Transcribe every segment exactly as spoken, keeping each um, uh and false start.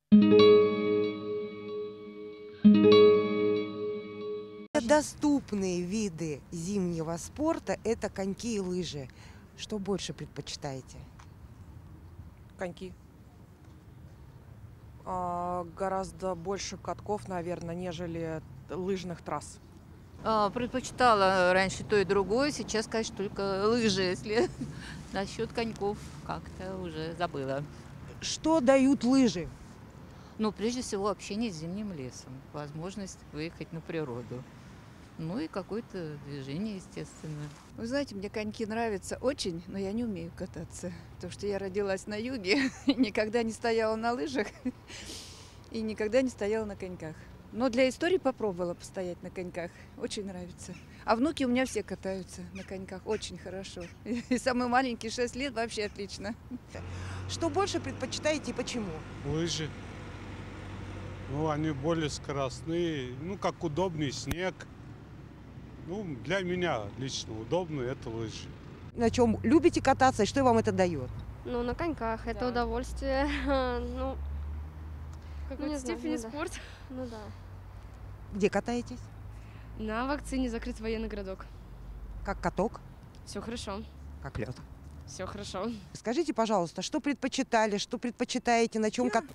Доступные виды зимнего спорта – это коньки и лыжи. Что больше предпочитаете? Коньки. А, гораздо больше катков, наверное, нежели лыжных трасс. А, предпочитала раньше то и другое, сейчас, конечно, только лыжи, если насчет коньков как-то уже забыла. Что дают лыжи? Ну, прежде всего, общение с зимним лесом, возможность выехать на природу. Ну и какое-то движение, естественно. Вы знаете, мне коньки нравятся очень, но я не умею кататься. Потому что я родилась на юге, никогда не стояла на лыжах и никогда не стояла на коньках. Но для истории попробовала постоять на коньках. Очень нравится. А внуки у меня все катаются на коньках. Очень хорошо. И самый маленький, шесть лет, вообще отлично. Что больше предпочитаете и почему? Лыжи. Ну, они более скоростные, ну, как удобный снег. Ну, для меня лично удобно это лыжи. На чем любите кататься и что вам это дает? Ну, на коньках. Это Да. удовольствие. Ну, В какой-то не знаю, степени ну да. спорт. ну да. Где катаетесь? На вакцине закрыт военный городок. Как каток? Все хорошо. Как лед. Все хорошо. Скажите, пожалуйста, что предпочитали, что предпочитаете, на чем кат...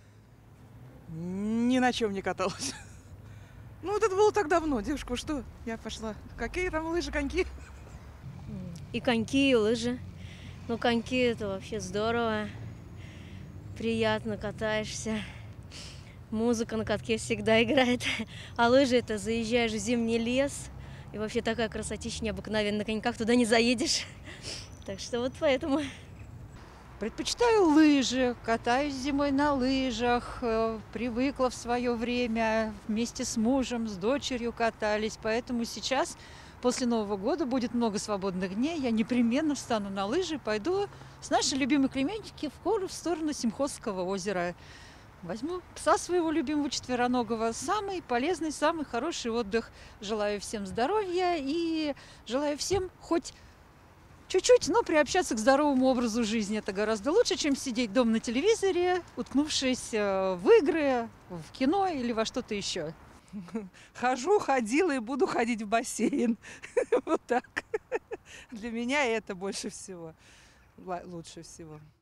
Ни на чем не каталась. Ну, вот это было так давно, девушка, что? Я пошла. Какие там лыжи, коньки? И коньки, и лыжи. Ну, коньки – это вообще здорово. Приятно катаешься. Музыка на катке всегда играет. А лыжи – это заезжаешь в зимний лес. И вообще такая красотища необыкновенная. На коньках туда не заедешь. Так что вот поэтому... Предпочитаю лыжи, катаюсь зимой на лыжах, э, привыкла в свое время, вместе с мужем, с дочерью катались, поэтому сейчас, после Нового года, будет много свободных дней, я непременно встану на лыжи и пойду с нашей любимой Клементики в гору в сторону Семхозского озера. Возьму пса своего любимого четвероногого. Самый полезный, самый хороший отдых. Желаю всем здоровья и желаю всем хоть чуть-чуть, но приобщаться к здоровому образу жизни. Это гораздо лучше, чем сидеть дома на телевизоре, уткнувшись в игры, в кино или во что-то еще. Хожу, ходила и буду ходить в бассейн. Вот так. Для меня это больше всего, лучше всего.